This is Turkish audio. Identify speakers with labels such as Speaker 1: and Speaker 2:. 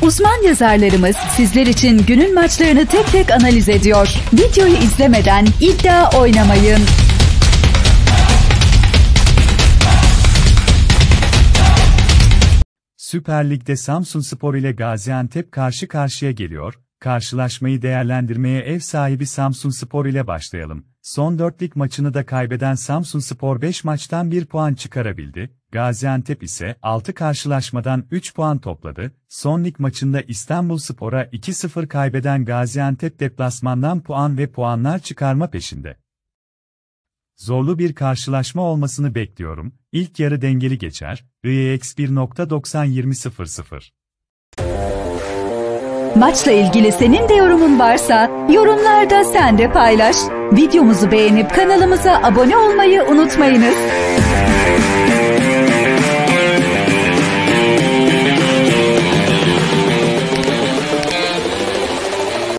Speaker 1: Uzman yazarlarımız sizler için günün maçlarını tek tek analiz ediyor. Videoyu izlemeden iddia oynamayın.
Speaker 2: Süper Lig'de Samsunspor ile Gaziantep karşı karşıya geliyor. Karşılaşmayı değerlendirmeye ev sahibi Samsunspor ile başlayalım. Son 4 lig maçını da kaybeden Samsunspor 5 maçtan 1 puan çıkarabildi. Gaziantep ise 6 karşılaşmadan 3 puan topladı. Son lig maçında İstanbulspor'a 2-0 kaybeden Gaziantep deplasmandan puan ve puanlar çıkarma peşinde. Zorlu bir karşılaşma olmasını bekliyorum. İlk yarı dengeli geçer. IEX 1.90-20.00.
Speaker 1: Maçla ilgili senin de yorumun varsa yorumlarda sen de paylaş. Videomuzu beğenip kanalımıza abone olmayı unutmayınız.